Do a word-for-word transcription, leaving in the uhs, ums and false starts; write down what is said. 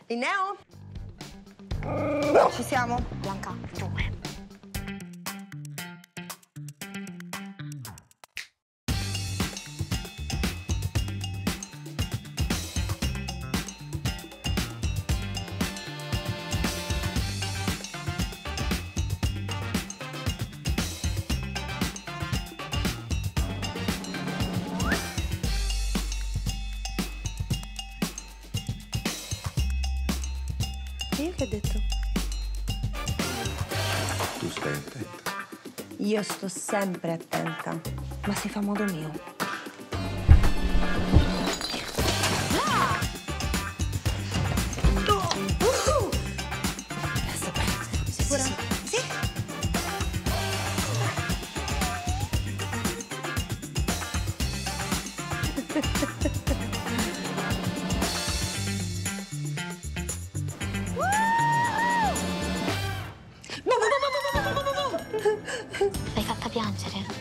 Linneo? Ci siamo? Blanca, due. Io che ho detto? Tu stai attenta. Io sto sempre attenta, ma si fa a modo mio. Sicura? Sì. L'hai fatta piangere?